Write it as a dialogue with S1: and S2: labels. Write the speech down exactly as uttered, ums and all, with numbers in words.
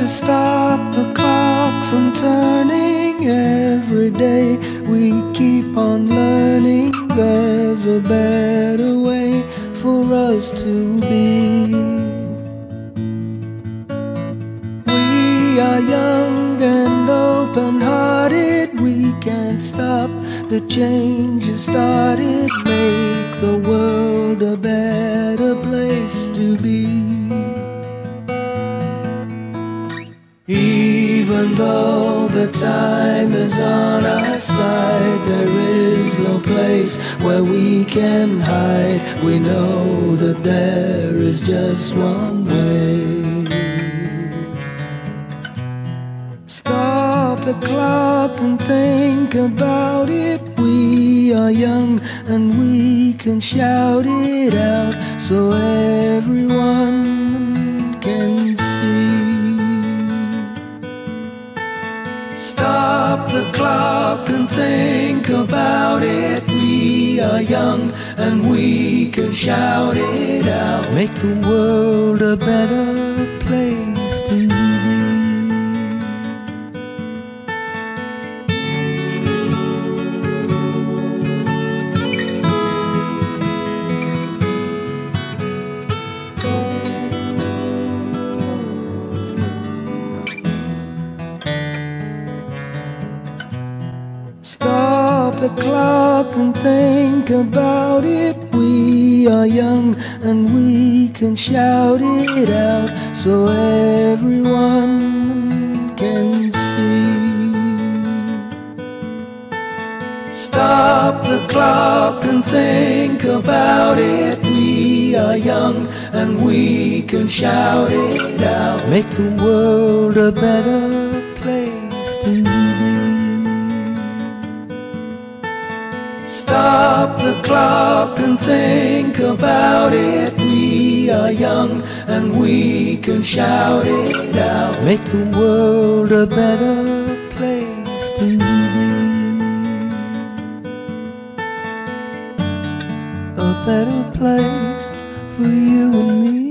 S1: to stop the clock from turning. Every day we keep on learning. There's a better way for us to be. We are young and open-hearted. We can't stop the change you started. Make the world a better place to be. Even though the time is on our side, there is no place where we can hide. We know that there is just one way. Stop the clock and think about it. We are young and we can shout it out so everyone can see. Stop the clock and think about it. We are young and we can shout it out. Make the world a better place to be. Stop the clock and think about it. We are young and we can shout it out so everyone can see. Stop the clock and think about it. We are young and we can shout it out. Make the world a better place to be. Stop the clock and think about it. We are young and we can shout it out. Make the world a better place to be. A better place for you and me.